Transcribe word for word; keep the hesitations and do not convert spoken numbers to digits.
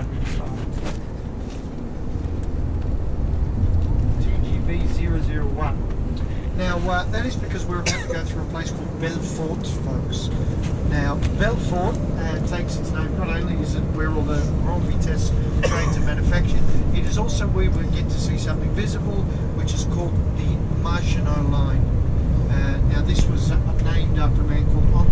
hundred five. T G B zero zero one. Now uh, that is because we're about to go through a place called Belfort, folks. Now Belfort uh, takes its name, not only is it where all the Grand Vitesse trains are manufactured, it is also where we get to see something visible, which is called the Maginot Line. Uh, now this was uh, named after a man called